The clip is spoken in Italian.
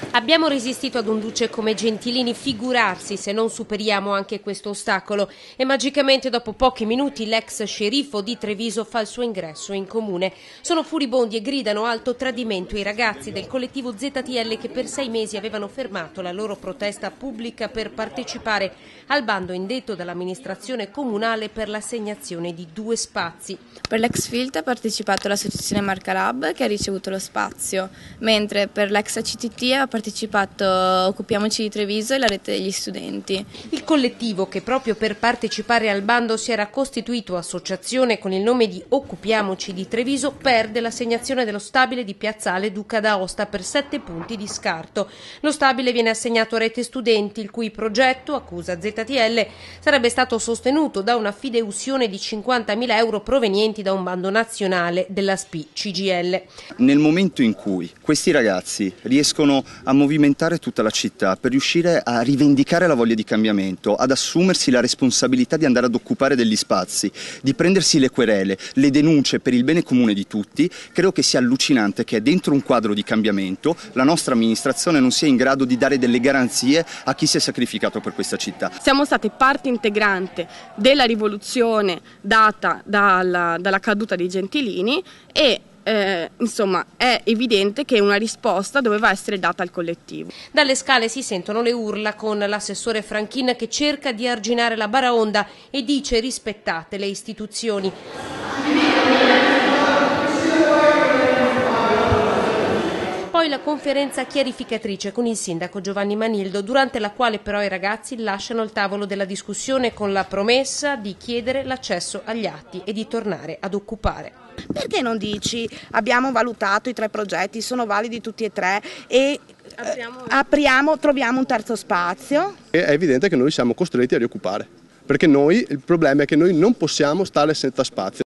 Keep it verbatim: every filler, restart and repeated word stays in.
Abbiamo resistito ad un duce come Gentilini, figurarsi se non superiamo anche questo ostacolo. E magicamente dopo pochi minuti l'ex sceriffo di Treviso fa il suo ingresso in comune. Sono furibondi e gridano alto tradimento i ragazzi del collettivo Z T L che per sei mesi avevano fermato la loro protesta pubblica per partecipare al bando indetto dall'amministrazione comunale per l'assegnazione di due spazi. Per l'ex Filt ha partecipato l'associazione Marca Lab che ha ricevuto lo spazio, mentre per l'ex C T T ha partecipato Occupiamoci di Treviso e la rete degli studenti. Il collettivo, che proprio per partecipare al bando si era costituito associazione con il nome di Occupiamoci di Treviso, perde l'assegnazione dello stabile di Piazzale Duca d'Aosta per sette punti di scarto. Lo stabile viene assegnato a Rete Studenti, il cui progetto, accusa Z T L, sarebbe stato sostenuto da una fideiussione di cinquantamila euro provenienti da un bando nazionale della S P I C G I L. Nel momento in cui questi ragazzi riescono a movimentare tutta la città per riuscire a rivendicare la voglia di cambiamento, ad assumersi la responsabilità di andare ad occupare degli spazi, di prendersi le querele, le denunce per il bene comune di tutti, credo che sia allucinante che dentro un quadro di cambiamento la nostra amministrazione non sia in grado di dare delle garanzie a chi si è sacrificato per questa città. Siamo state parte integrante della rivoluzione data dalla, dalla caduta di Gentilini e Eh, insomma è evidente che una risposta doveva essere data al collettivo. Dalle scale si sentono le urla con l'assessore Franchin che cerca di arginare la baraonda e dice rispettate le istituzioni. Poi la conferenza chiarificatrice con il sindaco Giovanni Manildo, durante la quale però i ragazzi lasciano il tavolo della discussione con la promessa di chiedere l'accesso agli atti e di tornare ad occupare. Perché non dici abbiamo valutato i tre progetti, sono validi tutti e tre e apriamo, apriamo troviamo un terzo spazio? È evidente che noi siamo costretti a rioccupare, perché noi, il problema è che noi non possiamo stare senza spazio.